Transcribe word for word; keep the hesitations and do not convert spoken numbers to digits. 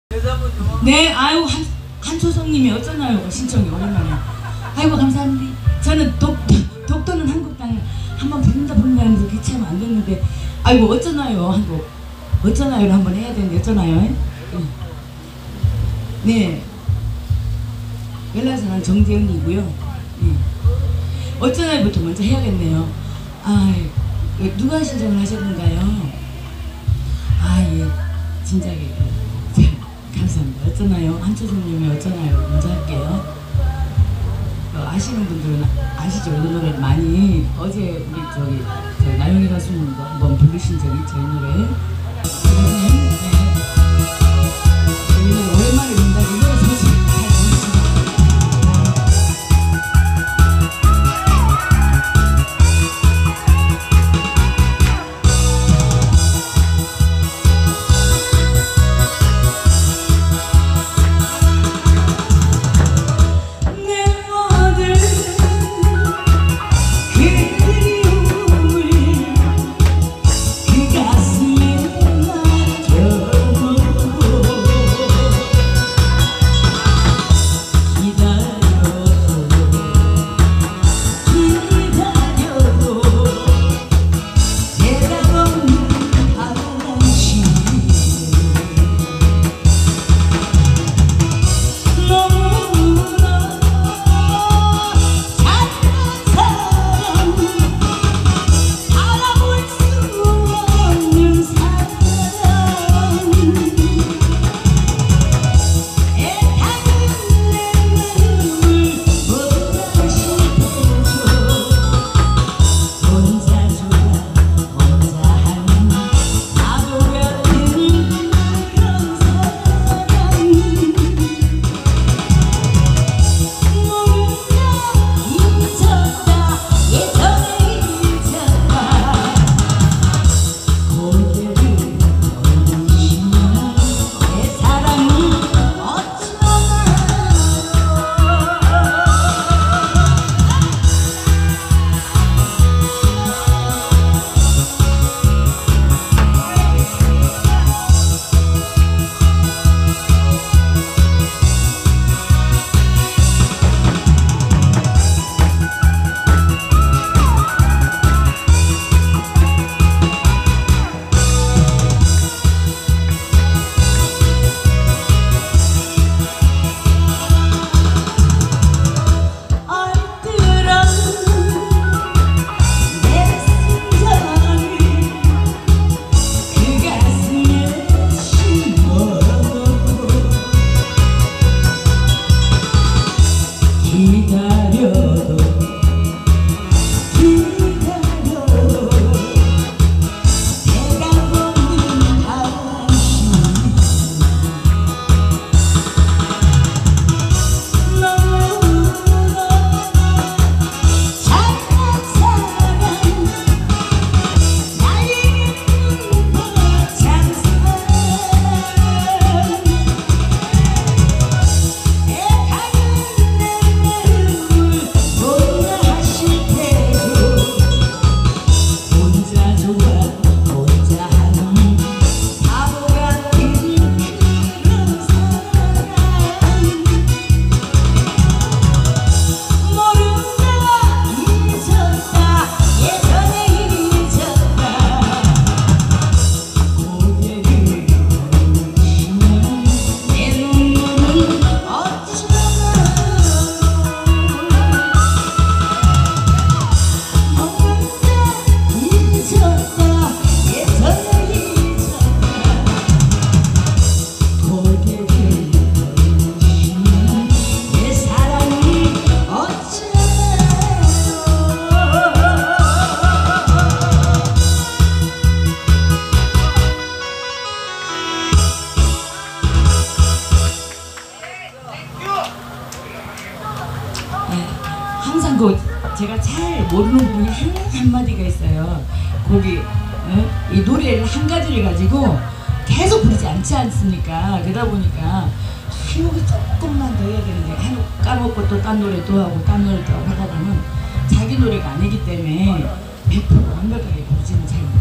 네, 아유 한, 한초성님이 어쩌나요? 신청이 오랜만에. 아이고 감사합니다. 저는 독, 독도는 한국땅 한번 부른다 부른다 하면서 귀찮으면 안 됐는데 아이고 어쩌나요 한국 어쩌나요를 한번 해야 되는데 어쩌나요? 네, 연락사는 정재은이고요. 네. 어쩌나요부터 먼저 해야겠네요. 아, 누가 신청을 하셨는가요? 아, 예, 진작에. 감사합니다. 어쩌나요? 한초성님이 어쩌나요? 먼저 할게요. 어, 아시는 분들은 아시죠? 이 노래 많이 어제 우리 저기, 저기 나영이 가수님도 한번 부르신 적이 있죠, 이 노래. 네. 이 노래 오랜만에 부른다. 이 노래 사실 잘 모르시죠? 항상 그 제가 잘 모르는 부분이 한, 한마디가 있어요. 곡이 어? 이 노래를 한 가지를 가지고 계속 부르지 않지 않습니까? 그러다 보니까 한국이 조금만 더 해야 되는데 한국 까먹고 또 딴 노래 또 하고 딴 노래 또 하고 하다 보면 자기 노래가 아니기 때문에 백 퍼센트 완벽하게 부르지는 잘 못해요.